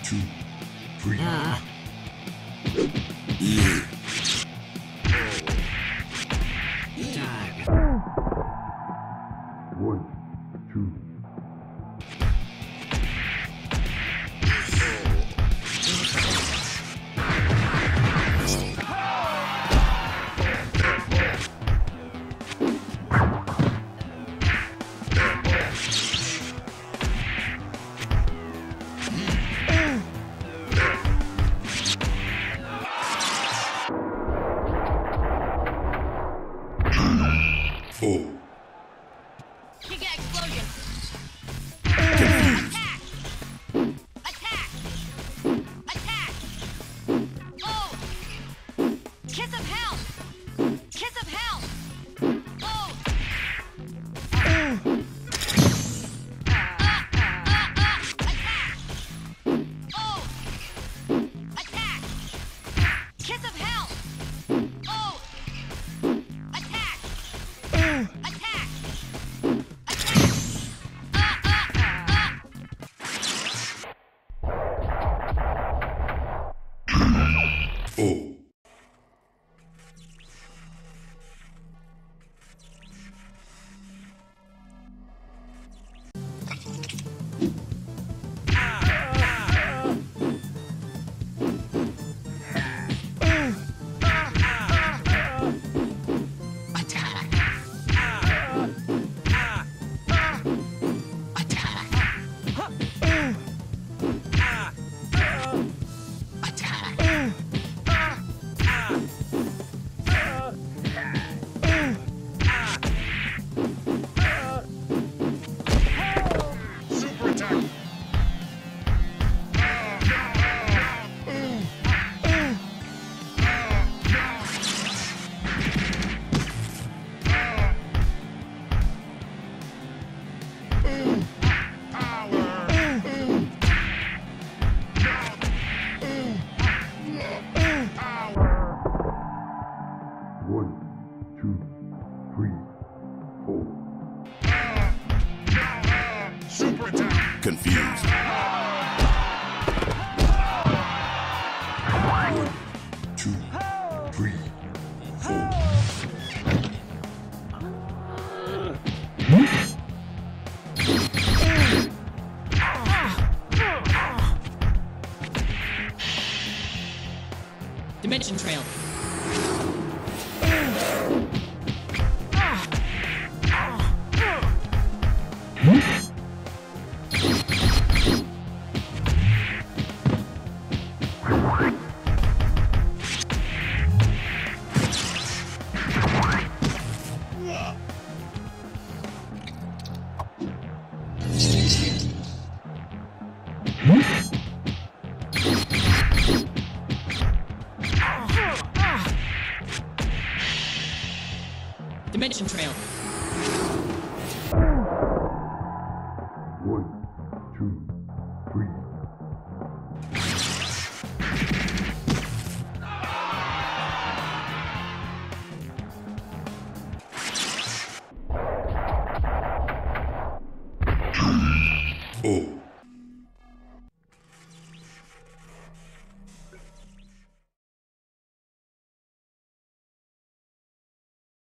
two, three. One, two. Four. Giga explosion. Attack. Attack. Oh. Kiss of hell. Kiss of hell. Oh. Attack. Oh. Attack. Kiss of hell. Oh. Attack. Attack! Four. One, two, three, four. Super attack. Confused. One, two, three, four. Dimension Trail. Dimension Trail. One, two, three. Oh.